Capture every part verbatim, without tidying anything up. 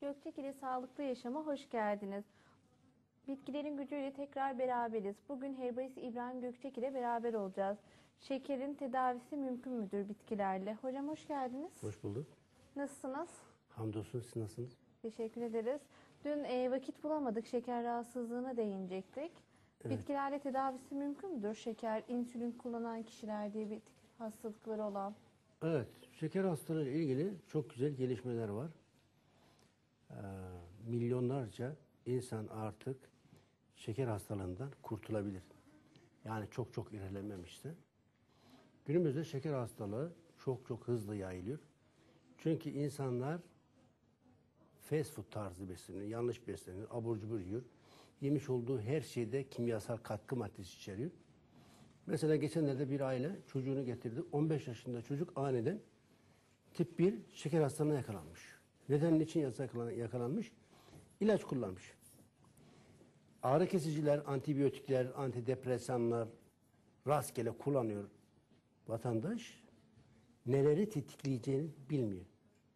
Gökçek ile Sağlıklı Yaşam'a hoş geldiniz. Bitkilerin gücüyle tekrar beraberiz. Bugün herbalist İbrahim Gökçek ile beraber olacağız. Şekerin tedavisi mümkün müdür bitkilerle? Hocam hoş geldiniz. Hoş bulduk. Nasılsınız? Hamdolsun, siz nasılsınız? Teşekkür ederiz. Dün e, vakit bulamadık, şeker rahatsızlığına değinecektik. Evet. Bitkilerle tedavisi mümkün müdür? Şeker, insülin kullanan kişiler, diyabetik hastalıkları olan. Evet, şeker hastalığı ile ilgili çok güzel gelişmeler var. Ee, milyonlarca insan artık şeker hastalığından kurtulabilir. Yani çok çok ilerlememişse. Günümüzde şeker hastalığı çok çok hızlı yayılıyor. Çünkü insanlar fast food tarzı besleniyor, yanlış besleniyor, abur cubur yiyor. Yemiş olduğu her şeyde kimyasal katkı maddesi içeriyor. Mesela geçenlerde bir aile çocuğunu getirdi. on beş yaşında çocuk aniden tip bir şeker hastalığına yakalanmış. Neden, niçin yakalanmış? İlaç kullanmış. Ağrı kesiciler, antibiyotikler, antidepresanlar rastgele kullanıyor vatandaş. Neleri tetikleyeceğini bilmiyor.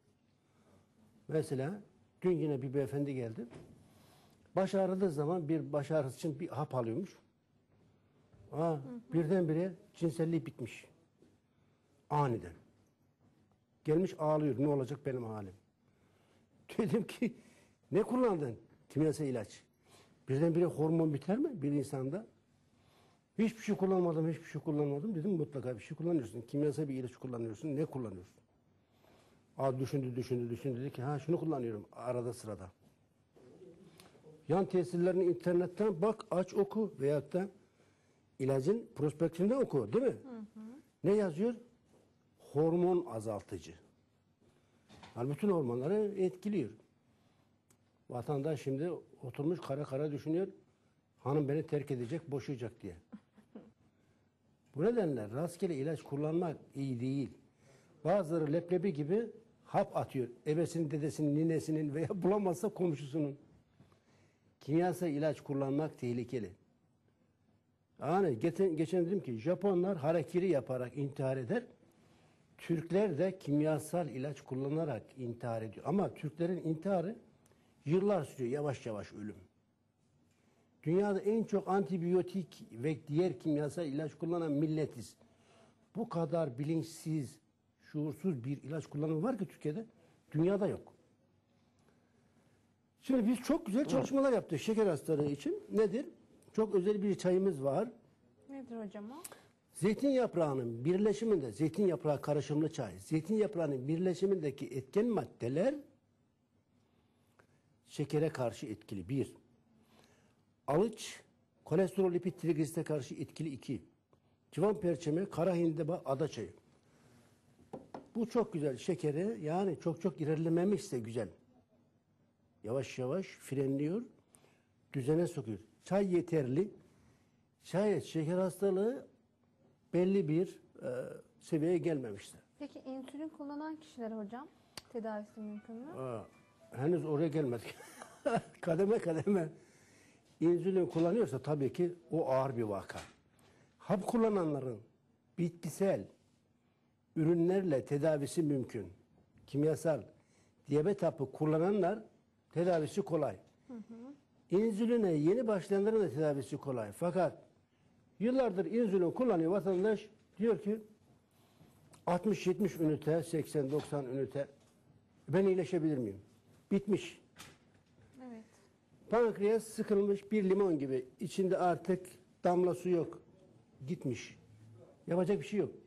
Mesela dün yine bir beyefendi geldi. Baş ağrıdığı zaman bir baş ağrısı için bir hap alıyormuş. Aa, hı hı. Birdenbire cinselliği bitmiş. Aniden. Gelmiş ağlıyor. Ne olacak benim halim? Dedim ki ne kullandın? Kimyasal ilaç. Birdenbire hormon biter mi bir insanda? Hiçbir şey kullanmadım, hiçbir şey kullanmadım. Dedim mutlaka bir şey kullanıyorsun. Kimyasal bir ilaç kullanıyorsun. Ne kullanıyorsun? Aa, düşündü, düşündü, düşündü. Dedi ki ha şunu kullanıyorum arada sırada. Yan tesirlerini internetten bak, aç, oku veyahut da İlacın prospektinde oku, değil mi? Hı hı. Ne yazıyor? Hormon azaltıcı. Yani bütün hormonları etkiliyor. Vatandaş şimdi oturmuş kara kara düşünüyor. Hanım beni terk edecek, boşayacak diye. Bu nedenle rastgele ilaç kullanmak iyi değil. Bazıları leblebi gibi hap atıyor. Ebesinin, dedesinin, ninesinin veya bulamazsa komşusunun. Kimyasal ilaç kullanmak tehlikeli. Yani geçen, geçen dedim ki Japonlar harakiri yaparak intihar eder. Türkler de kimyasal ilaç kullanarak intihar ediyor. Ama Türklerin intiharı yıllar sürüyor. Yavaş yavaş ölüm. Dünyada en çok antibiyotik ve diğer kimyasal ilaç kullanan milletiz. Bu kadar bilinçsiz, şuursuz bir ilaç kullanımı var ki Türkiye'de. Dünyada yok. Şimdi biz çok güzel çalışmalar yaptık şeker hastalığı için. Nedir? Çok özel bir çayımız var. Nedir hocam o? Zeytin yaprağının birleşiminde, zeytin yaprağı karışımlı çay, zeytin yaprağının birleşimindeki etken maddeler şekere karşı etkili. Bir. Alıç, kolesterol, lipid, trigliseride karşı etkili. İki. Civan perçemi, kara hindiba, ada çayı. Bu çok güzel şekeri, yani çok çok ilerlememişse güzel. Yavaş yavaş frenliyor, düzene sokuyor. Çay yeterli. Şayet şeker hastalığı belli bir e, seviyeye gelmemiştir. Peki insülin kullanan kişiler hocam tedavisi mümkün mü? Aa, henüz oraya gelmedik. kademe kademe insülin kullanıyorsa tabii ki o ağır bir vaka. Hap kullananların bitkisel ürünlerle tedavisi mümkün. Kimyasal diyabet hapı kullananlar tedavisi kolay. Hı hı. İnsüline yeni başlayanların da tedavisi kolay. Fakat yıllardır insülin kullanıyor vatandaş, diyor ki altmış yetmiş ünite, seksen doksan ünite, ben iyileşebilir miyim? Bitmiş. Evet. Pankreas sıkılmış bir limon gibi. İçinde artık damla su yok. Gitmiş. Yapacak bir şey yok.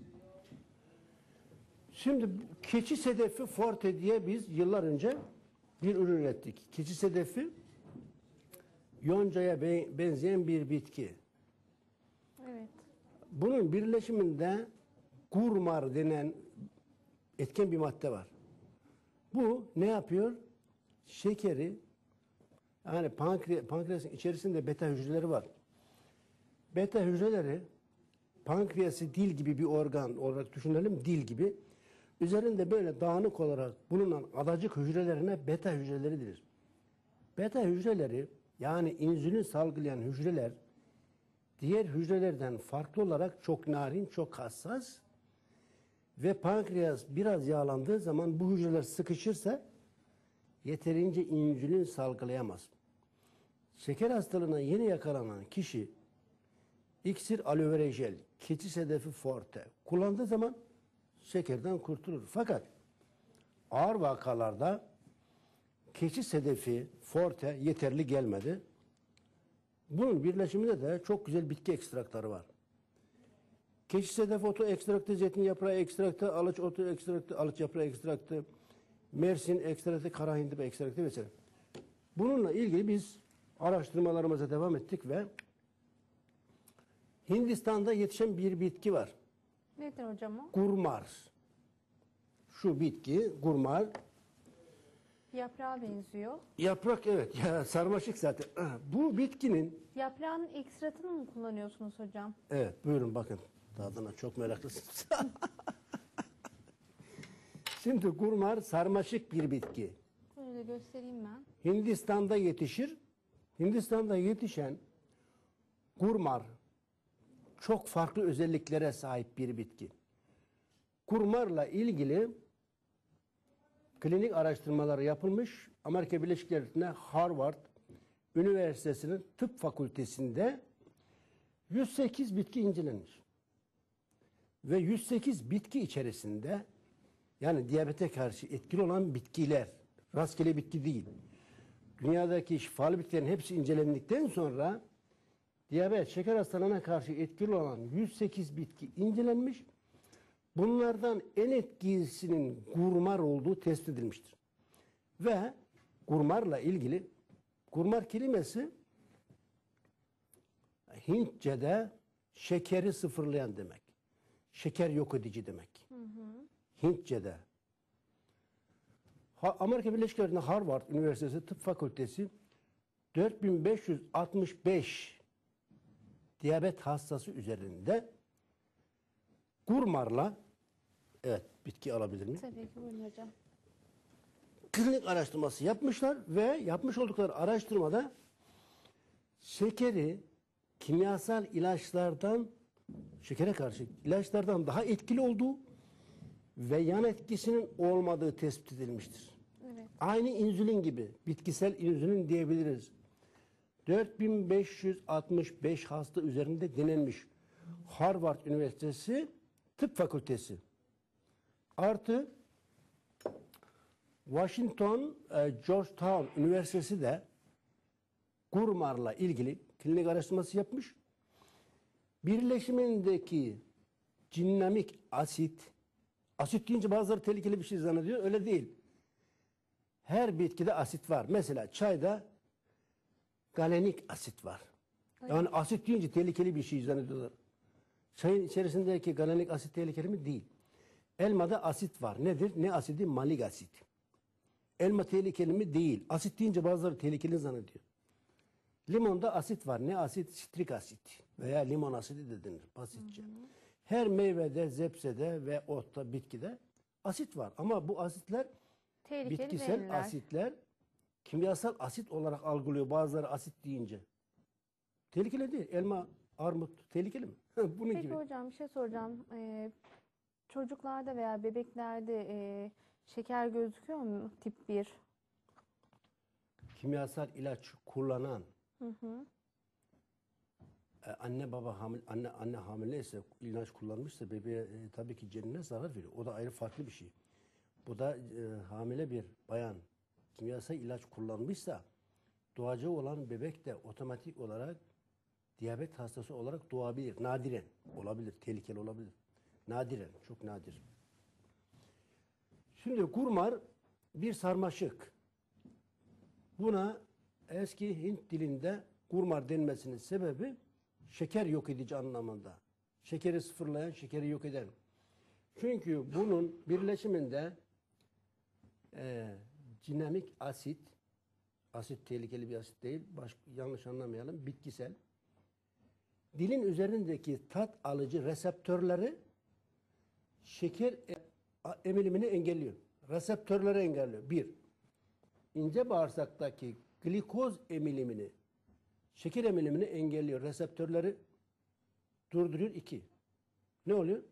Şimdi keçi sedefi forte diye biz yıllar önce bir ürün ürettik. Keçi sedefi yoncaya benzeyen bir bitki. Evet. Bunun birleşiminde gurmar denen etken bir madde var. Bu ne yapıyor? Şekeri, yani pankre, pankreasın içerisinde beta hücreleri var. Beta hücreleri pankreası dil gibi bir organ olarak düşünelim, dil gibi. Üzerinde böyle dağınık olarak bulunan adacık hücrelerine beta hücreleri denir. Beta hücreleri, yani insülin salgılayan hücreler diğer hücrelerden farklı olarak çok narin, çok hassas ve pankreas biraz yağlandığı zaman bu hücreler sıkışırsa yeterince insülin salgılayamaz. Şeker hastalığına yeni yakalanan kişi iksir aloe vera jel, keçi sedefi forte kullandığı zaman şekerden kurtulur. Fakat ağır vakalarda keçi sedefi forte yeterli gelmedi. Bunun birleşiminde de çok güzel bitki ekstrakları var. Keçi sedef otu ekstraktı, zeytin yaprağı ekstraktı, alıç otu ekstraktı, alıç yaprağı ekstraktı, mersin ekstraktı, kara hindiba ekstraktı vesaire. Bununla ilgili biz araştırmalarımıza devam ettik ve Hindistan'da yetişen bir bitki var. Nedir hocam o? Gurmar. Şu bitki gurmar. Yaprağa benziyor. Yaprak evet ya sarmaşık zaten. Bu bitkinin Yaprağın ekstratını mı kullanıyorsunuz hocam? evet buyurun bakın tadına çok meraklısınız. Şimdi gurmar sarmaşık bir bitki. Böyle göstereyim ben. Hindistan'da yetişir. Hindistan'da yetişen gurmar çok farklı özelliklere sahip bir bitki. Gurmarla ilgili klinik araştırmaları yapılmış. Amerika Birleşik Devletleri'nde Harvard Üniversitesi'nin tıp fakültesinde yüz sekiz bitki incelenmiş. Ve yüz sekiz bitki içerisinde yani diyabete karşı etkili olan bitkiler, rastgele bitki değil. Dünyadaki şifalı bitkilerin hepsi incelendikten sonra diyabet, şeker hastalığına karşı etkili olan yüz sekiz bitki incelenmiş. Bunlardan en etkilisinin gurmar olduğu tespit edilmiştir. Ve gurmarla ilgili, gurmar kelimesi Hintçe'de şekeri sıfırlayan demek. Şeker yok edici demek. Hı hı. Hintçe'de. Ha, Amerika Birleşik Devletleri'nde Harvard Üniversitesi Tıp Fakültesi dört bin beş yüz altmış beş diyabet hastası üzerinde gurmarla evet bitki alabilir miyim? Tabii ki buyurun hocam. Klinik araştırması yapmışlar ve yapmış oldukları araştırmada şekeri kimyasal ilaçlardan şekere karşı ilaçlardan daha etkili olduğu ve yan etkisinin olmadığı tespit edilmiştir. Evet. Aynı insülin gibi bitkisel insülin diyebiliriz. dört bin beş yüz altmış beş hasta üzerinde denenmiş. Harvard Üniversitesi Tıp Fakültesi artı Washington e, Georgetown Üniversitesi de gurmarla ilgili klinik araştırması yapmış. Birleşimindeki dinamik asit, asit deyince bazıları tehlikeli bir şey zannediyor. Öyle değil. Her bitkide asit var. Mesela çayda galenik asit var. Yani asit deyince tehlikeli bir şey zannediyorlar. Çayın içerisindeki galenik asit tehlikeli mi? Değil. Elmada asit var. Nedir? Ne asidi? Malik asit. Elma tehlikeli mi? Değil. Asit deyince bazıları tehlikeli zannediyor. Limonda asit var. Ne asit? Sitrik asit veya limon asidi de denir basitçe. Hı hı. Her meyvede, zepsede ve otta, bitkide asit var. Ama bu asitler Tehlikeli bitkisel değiller. asitler kimyasal asit olarak algılıyor bazıları asit deyince. Tehlikeli değil. Elma, armut tehlikeli mi? Bunun Peki gibi. hocam bir şey soracağım. Ee, çocuklarda veya bebeklerde e, şeker gözüküyor mu tip bir? Kimyasal ilaç kullanan Hı hı. e, anne baba hamile anne anne hamileyse ilaç kullanmışsa bebeğe e, tabii ki cenine zarar veriyor. O da ayrı farklı bir şey. Bu da e, hamile bir bayan kimyasal ilaç kullanmışsa doğacağı olan bebek de otomatik olarak diyabet hastası olarak doğabilir. Nadiren olabilir. Tehlikeli olabilir. Nadiren. Çok nadir. Şimdi gurmar bir sarmaşık. Buna eski Hint dilinde gurmar denmesinin sebebi şeker yok edici anlamında. Şekeri sıfırlayan, şekeri yok eden. Çünkü bunun birleşiminde e, dinamik asit, asit tehlikeli bir asit değil, baş, yanlış anlamayalım, bitkisel. Dilin üzerindeki tat alıcı reseptörleri şeker emilimini engelliyor. Reseptörleri engelliyor. Bir, ince bağırsaktaki glikoz emilimini, şeker emilimini engelliyor. Reseptörleri durduruyor. İki, ne oluyor?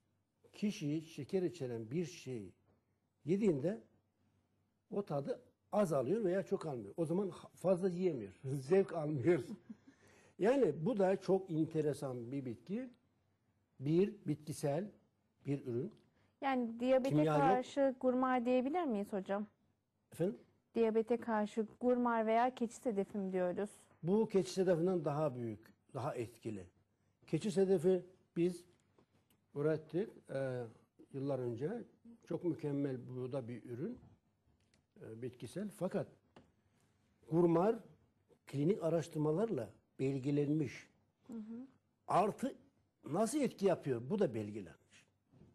Kişi şeker içeren bir şeyi yediğinde o tadı az alıyor veya çok almıyor. O zaman ha- fazla yiyemiyor. Zevk almıyor. Yani bu da çok enteresan bir bitki. Bir bitkisel bir ürün. Yani diyabete Kimya yok. karşı gurmar diyebilir miyiz hocam? Efendim? Diyabete karşı gurmar veya keçi sedefi mi diyoruz? Bu keçi sedefinden daha büyük, daha etkili. Keçi sedefi biz ürettik e, yıllar önce. Çok mükemmel bu da bir ürün. E, bitkisel. Fakat gurmar klinik araştırmalarla belgelenmiş. Artı nasıl etki yapıyor? Bu da belgelenmiş.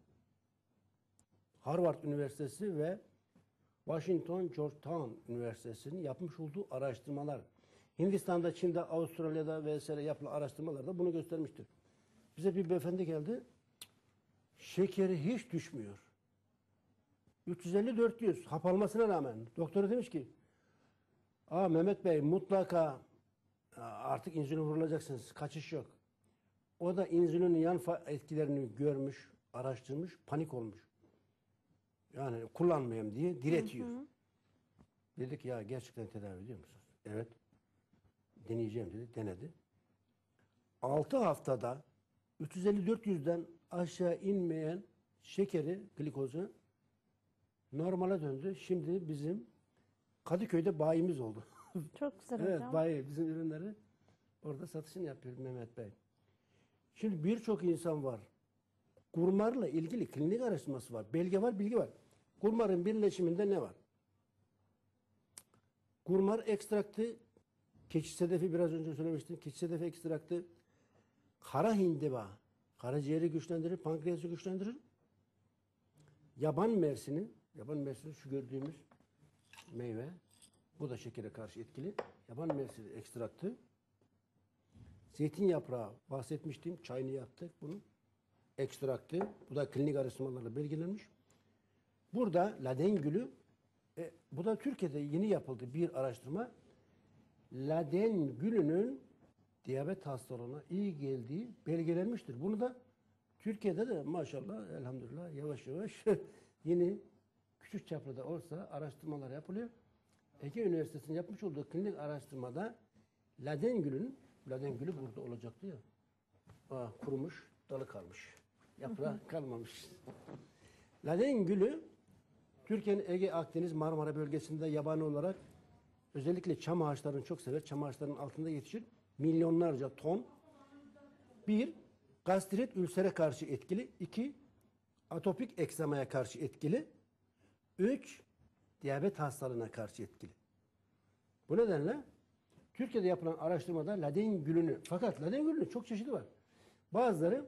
Harvard Üniversitesi ve Washington Georgetown Üniversitesi'nin yapmış olduğu araştırmalar, Hindistan'da, Çin'de, Avustralya'da vesaire yapılan araştırmalarda bunu göstermiştir. Bize bir beyefendi geldi, şekeri hiç düşmüyor. üç yüz elli dört yüz hap almasına rağmen doktora demiş ki, Aa, Mehmet Bey mutlaka artık insülin vurulacaksınız, kaçış yok. O da insülinin yan etkilerini görmüş, araştırmış, panik olmuş. Yani kullanmayayım diye diretiyor. Hı hı. Dedik ya gerçekten tedavi ediyor musunuz? Evet. Deneyeceğim dedi. Denedi. altı haftada üç yüz elli dört yüzden aşağı inmeyen şekeri, glikozu normale döndü. Şimdi bizim Kadıköy'de bayimiz oldu. Çok güzel evet, hocam. bayi bizim ürünleri orada satışını yapıyor Mehmet Bey. Şimdi birçok insan var. Gurmarla ilgili klinik araştırması var. Belge var, bilgi var. Gurmarın birleşiminde ne var? Gurmar ekstraktı, keçi sedefi biraz önce söylemiştim. Keçi sedefi ekstraktı, kara hindiba, karaciğeri güçlendirir, pankreası güçlendirir. Yaban mersini, yaban mersini şu gördüğümüz meyve, bu da şekere karşı etkili. Yaban mersini ekstraktı. Zeytin yaprağı bahsetmiştim, çayını yaptık bunu. Ekstraktı. Bu da klinik araştırmalarla belgelenmiş. Burada ladengülü, e, bu da Türkiye'de yeni yapıldı bir araştırma. Ladengülünün diyabet hastalığına iyi geldiği belgelenmiştir. Bunu da Türkiye'de de maşallah elhamdülillah yavaş yavaş yeni küçük çaplı da olsa araştırmalar yapılıyor. Ege Üniversitesi'nin yapmış olduğu klinik araştırmada ladengülün, ladengülü burada olacaktı ya, aa, kurumuş, dalı kalmış. Yaprağı kalmamış. Ladengülü Türkiye'nin Ege, Akdeniz, Marmara bölgesinde yabani olarak özellikle çam ağaçlarını çok sever. Çam ağaçlarının altında yetişir. Milyonlarca ton. Bir, gastrit ülsere karşı etkili. İki, atopik ekzemaya karşı etkili. Üç, diyabet hastalığına karşı etkili. Bu nedenle Türkiye'de yapılan araştırmada ladengülünü, fakat ladengülünün çok çeşidi var. Bazıları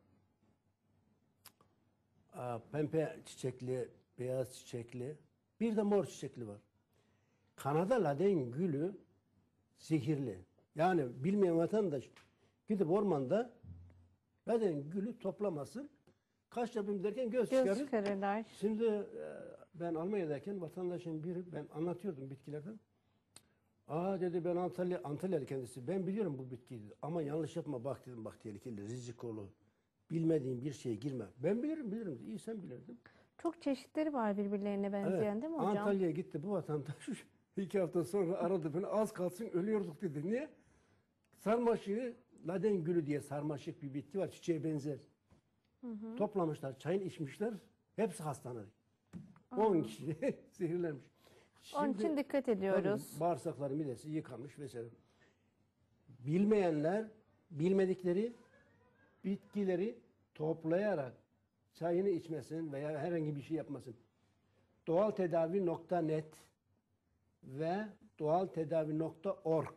aa, pembe çiçekli, beyaz çiçekli, bir de mor çiçekli var. Kanada ladengülü zehirli. Yani bilmeyen vatandaş gidip ormanda ladengülü toplamasın. Kaş yapayım derken göz, Göz çıkarır. çıkarırlar. Şimdi e, ben Almanya'dayken vatandaşın biri, ben anlatıyordum bitkilerden. Aa dedi, ben Antalya, Antalyalı kendisi. Ben biliyorum bu bitkiyi dedi. Ama yanlış yapma, bak dedim, bak tehlikeli, rizikolu. Bilmediğin bir şeye girme. Ben bilirim, bilirim. İyi, sen bilirdin. Çok çeşitleri var birbirlerine benzeyen, Evet. değil mi hocam? Antalya'ya gitti bu vatandaş. iki hafta sonra aradı beni. Az kalsın ölüyorduk dedi. Niye? Sarmaşığı, ladengülü diye sarmaşık bir bitki var. Çiçeğe benzer. Hı hı. Toplamışlar, çayını içmişler. Hepsi hastalanır. on kişi zehirlenmiş. Onun için dikkat ediyoruz. Tabii, bağırsakları, midesi yıkanmış vesaire. Bilmeyenler bilmedikleri bitkileri toplayarak çayını içmesin veya herhangi bir şey yapmasın. doğaltedavi nokta net ve doğaltedavi nokta org.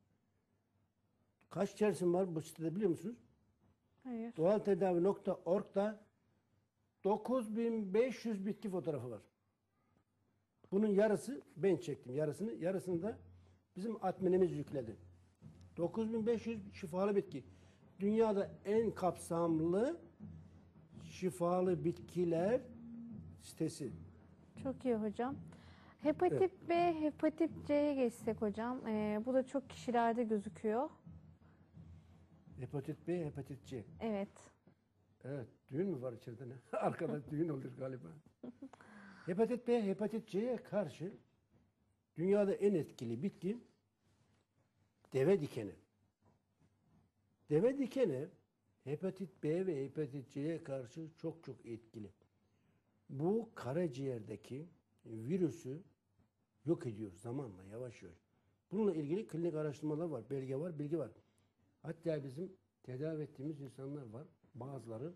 Kaç içerisim var bu sitede biliyor musunuz? Hayır. doğaltedavi nokta org'da dokuz bin beş yüz bitki fotoğrafı var. Bunun yarısı ben çektim, yarısını. Yarısını da bizim adminimiz yükledi. dokuz bin beş yüz şifalı bitki. Dünyada en kapsamlı şifalı bitkiler sitesi. Çok iyi hocam. Hepatit Evet. B, hepatit C'ye geçsek hocam. Ee, bu da çok kişilerde gözüküyor. Hepatit B, hepatit C. Evet. Evet, düğün mü var içeride ne? Arkada düğün olur galiba. Hepatit B, hepatit C'ye karşı Dünyada en etkili bitki deve dikeni. Deve dikeni hepatit B ve hepatit C'ye karşı çok çok etkili. Bu karaciğerdeki virüsü yok ediyor zamanla, yavaş yavaş. Bununla ilgili klinik araştırmalar var, belge var, bilgi var. Hatta bizim tedavi ettiğimiz insanlar var. Bazıları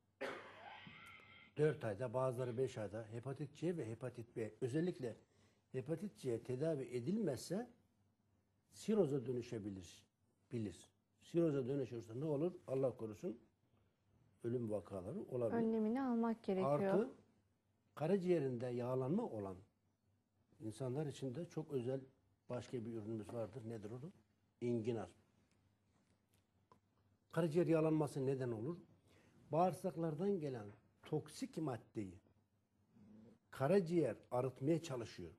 dört ayda, bazıları beş ayda hepatit C ve hepatit B. Özellikle hepatit C tedavi edilmezse siroza dönüşebilir. Bilir. Siroza dönüşürse ne olur? Allah korusun ölüm vakaları olabilir. Önlemini almak gerekiyor. Artı karaciğerinde yağlanma olan insanlar için de çok özel başka bir ürünümüz vardır. Nedir o? İnginar. Karaciğer yağlanması neden olur? Bağırsaklardan gelen toksik maddeyi karaciğer arıtmaya çalışıyor.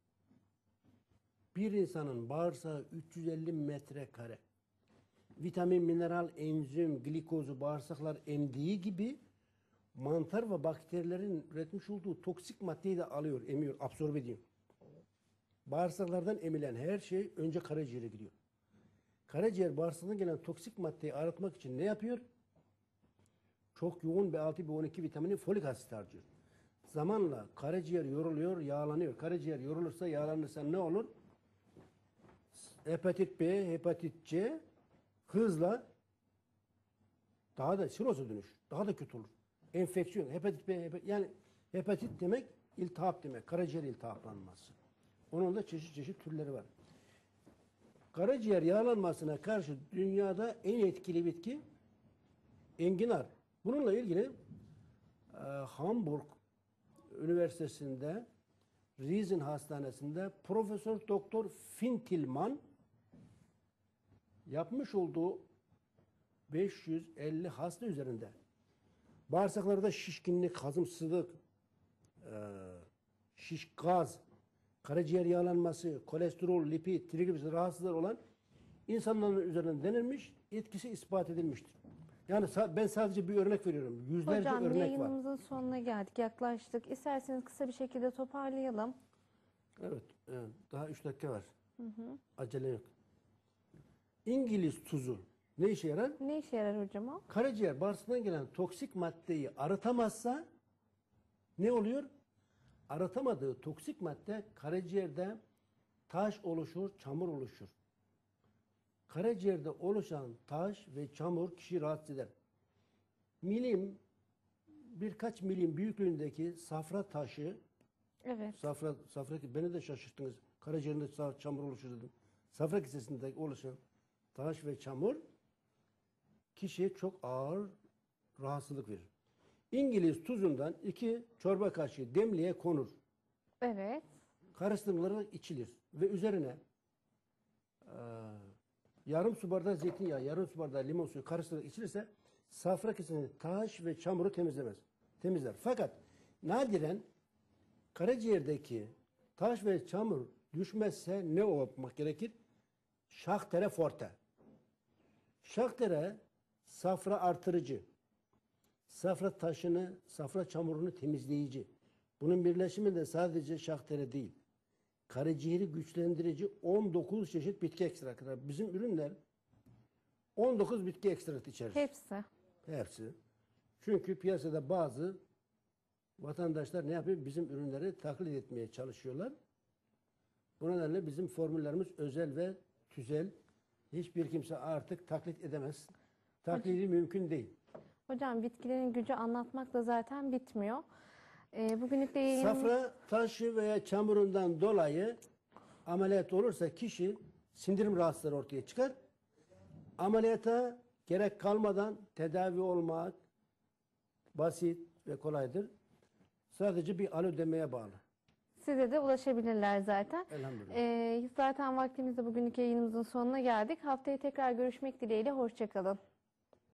Bir insanın bağırsağı üç yüz elli metrekare. Vitamin, mineral, enzim, glikozu bağırsaklar emdiği gibi mantar ve bakterilerin üretmiş olduğu toksik maddeyi de alıyor, emiyor, absorbe ediyor. Bağırsaklardan emilen her şey önce karaciğere gidiyor. Karaciğer bağırsaktan gelen toksik maddeyi arıtmak için ne yapıyor? Çok yoğun B altı, B on iki vitamini, folik asit harcıyor. Zamanla karaciğer yoruluyor, yağlanıyor. Karaciğer yorulursa, yağlanırsa ne olur? Hepatit B, hepatit C hızla daha da siroza dönüşür. Daha da kötü olur. Enfeksiyon, hepatit B, hepatit, yani hepatit demek iltihap demek. Karaciğer iltihaplanması. Onun da çeşit çeşit türleri var. Karaciğer yağlanmasına karşı dünyada en etkili bitki enginar. Bununla ilgili e, Hamburg Üniversitesi'nde Riesen Hastanesi'nde Profesör Doktor Fintilman yapmış olduğu beş yüz elli hasta üzerinde bağırsaklarda şişkinlik, hazımsızlık, e, şiş gaz, karaciğer yağlanması, kolesterol, lipid, trigliserit rahatsızlıklar olan insanların üzerinde denilmiş, etkisi ispat edilmiştir. Yani ben sadece bir örnek veriyorum. Yüzlerce Hocam, örnek var. yayınımızın sonuna geldik, yaklaştık. İsterseniz kısa bir şekilde toparlayalım. Evet, evet. Daha üç dakika var. Hı hı. Acele yok. İngiliz tuzu ne işe yarar? Ne işe yarar hocam o? Karaciğer bağırsaktan gelen toksik maddeyi arıtamazsa ne oluyor? Arıtamadığı toksik madde karaciğerde taş oluşur, çamur oluşur. Karaciğerde oluşan taş ve çamur kişiyi rahatsız eder. Milim, birkaç milim büyüklüğündeki safra taşı, Evet. safra, safra, beni de şaşırttınız. Karaciğerinde çamur oluşur dedim. Safra kisesinde oluşan taş ve çamur kişiye çok ağır rahatsızlık verir. İngiliz tuzundan iki çorba kaşığı demliğe konur. Evet. Karıştırılarak içilir. Ve üzerine e, yarım su bardağı zeytinyağı, yarım su bardağı limon suyu karıştırılarak içilirse safra kesesini taş ve çamuru temizlemez. Temizler. Fakat nadiren karaciğerdeki taş ve çamur düşmezse ne yapmak gerekir? Şahtere forte. Şahtere safra artırıcı. Safra taşını, safra çamurunu temizleyici. Bunun birleşimi de sadece şahtere değil. Karaciğeri güçlendirici on dokuz çeşit bitki ekstratları. Bizim ürünler on dokuz bitki ekstratı içerir. Hepsi. Hepsi. Çünkü piyasada bazı vatandaşlar ne yapıyor? Bizim ürünleri taklit etmeye çalışıyorlar. Bu nedenle bizim formüllerimiz özel ve tüzel. Hiçbir kimse artık taklit edemez. Taklidi mümkün değil. Hocam, bitkilerin gücü anlatmakla zaten bitmiyor. Ee, bugünlük de yayınımız... Safra taşı veya çamurundan dolayı ameliyat olursa kişi sindirim rahatsızlıkları ortaya çıkar. Ameliyata gerek kalmadan tedavi olmak basit ve kolaydır. Sadece bir alo demeye bağlı. Size de ulaşabilirler zaten. Elhamdülillah. Ee, zaten vaktimizde bugünlük yayınımızın sonuna geldik. Haftaya tekrar görüşmek dileğiyle. Hoşça kalın.